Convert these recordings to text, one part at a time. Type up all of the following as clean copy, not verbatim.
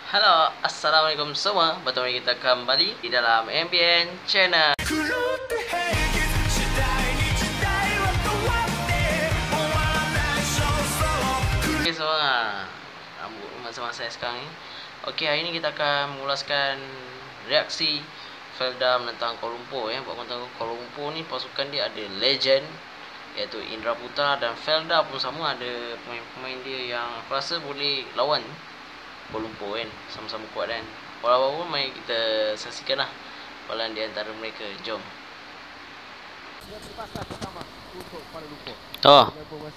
Halo, assalamualaikum semua. Bertemu kita kembali di dalam MBN Channel. Okey semua, rambut masa-masa saya sekarang ni. Okey, hari ni kita akan mengulaskan reaksi Felda menentang Kuala Lumpur ya. Buat tentang Kuala Lumpur ni, pasukan dia ada legend iaitu Indra Putra, dan Felda pun sama, ada pemain-pemain dia yang aku rasa boleh lawan Kuala Lumpur kan. Sama-sama kuat kan. Walaupun mari kita saksikan lah balan di antara mereka. Jom. Oh,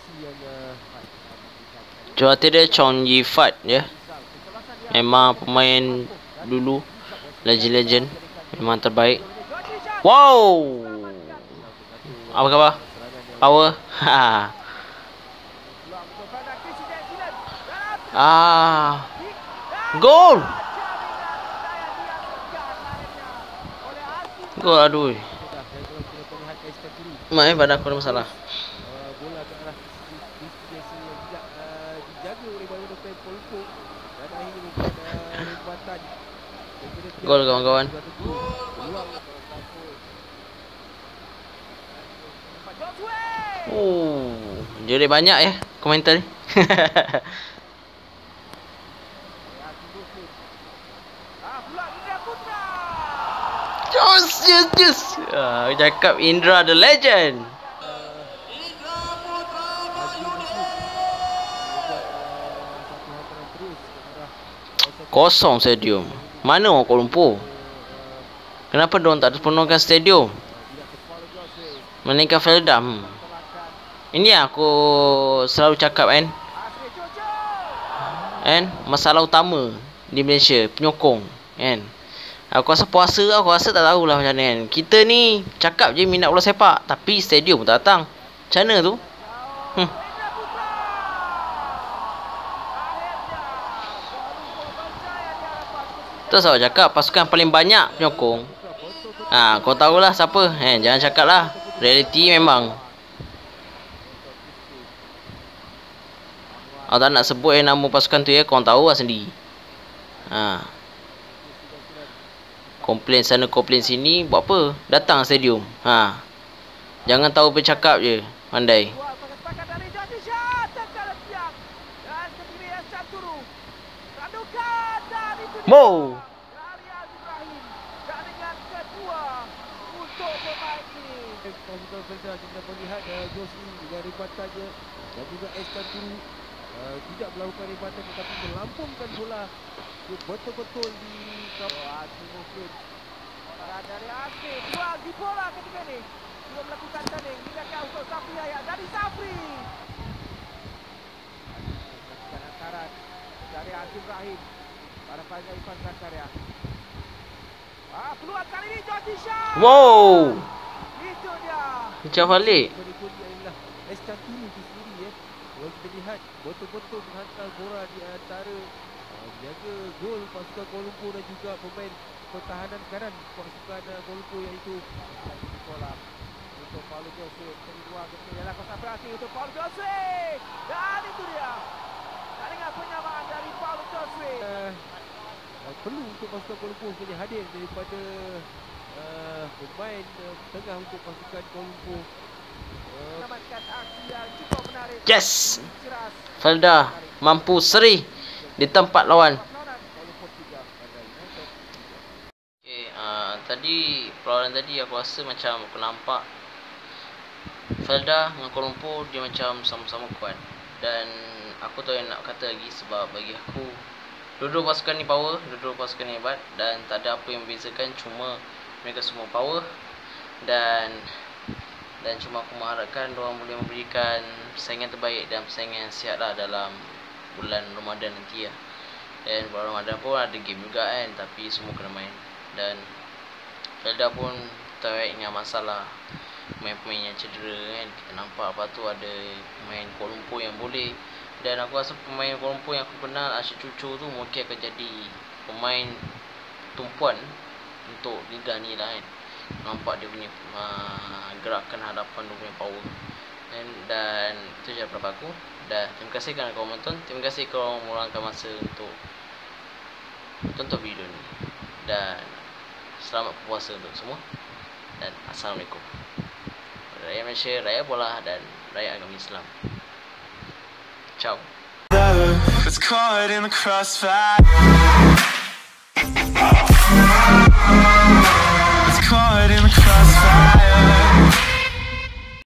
juara dia Chong Yi Fat ya. Memang pemain dulu, legend-legend, memang terbaik. Wow, apa khabar? Power. Gol. Gol, aduh. Main pada aku ada masalah. Gol kawan-kawan. Jadi banyak ya komentar ni. Yes. Cakap Indra the legend. Kosong stadium. Mana orang Kuala Lumpur? Kenapa diorang tak penuhkan stadium? Melainkan Felda. Ini aku selalu cakap kan, masalah utama di Malaysia, penyokong kan. Aku rasa puasa, aku rasa tak tahulah macam mana kan. Kita ni cakap je minat bola sepak, tapi stadium tak datang. Macam mana tu? Terus awak cakap pasukan paling banyak penyokong. Kau tahulah siapa. Jangan cakap lah. Realiti memang. Awak tak nak sebut nama pasukan tu ya. Kau tahu lah sendiri. Komplain sana, komplain sini. Buat apa? Datang stadium. Jangan tahu bercakap je. Pandai. Mo. Pasukan Felda kita melihat Josli dengan ribatannya dan juga Eskan Turu tidak melakukan ribatan tetapi melampungkan bola betul-betul di kawasan mungkin dari Asri buang di bola ketika ini sudah melakukan tanding tindakan untuk Safri Hayat dari Safri antara dari Azim Rahim pada panjang Ifan Zakaria. Peluang kali ini Jordi Shah. Wow. Itu dia. Macam balik. Berikutnya ialah Eskan Turu di sini ya. Kalau kita lihat betul-betul menghantar bola di antara menjaga gol pasukan Kuala Lumpur dan juga pemain pertahanan kanan pasukan Kuala Lumpur iaitu bola untuk Paulo Jose. Jadi dua ketika ialah konsentrasi untuk Paulo Jose. Dan itu dia. Dengan penyamaan dari Paulo Jose. Perlu untuk pasukan Kuala Lumpur boleh hadir daripada pemain tengah untuk pasukan Kuala Lumpur. Yes. Felda mampu seri di tempat lawan. Tadi perlawanan tadi aku rasa macam aku nampak Felda dengan Kuala Lumpur dia macam sama-sama kuat. Dan aku tahu yang nak kata lagi sebab bagi aku dua-dua pasukan ni power, dua-dua pasukan ni hebat dan tak ada apa yang membezakan, cuma mereka semua power dan cuma aku mengharapkan diorang boleh memberikan persaingan terbaik dan persaingan yang sihat lah dalam bulan Ramadan nanti lah. Dan bulan Ramadan pun ada game juga kan, tapi semua kena main. Dan Felda pun terbaik dengan masalah pemain-pemain yang cedera kan. Kita nampak apa tu ada pemain Kuala Lumpur yang boleh. Dan aku rasa pemain Kuala Lumpur yang aku kenal, Asyik Cucu tu mungkin akan jadi pemain tumpuan untuk liga ni lah kan. Nampak dia punya gerakan hadapan, dia punya power. Dan itu je daripada aku. Dan terima kasih kerana kau menonton. Terima kasih kerana meluangkan masa untuk tonton video ni. Dan selamat berpuasa untuk semua. Dan Assalamualaikum. Raya Malaysia, Raya Bola dan Raya Agama Islam. Ciao. It's caught in the crossfire. It's caught in the crossfire.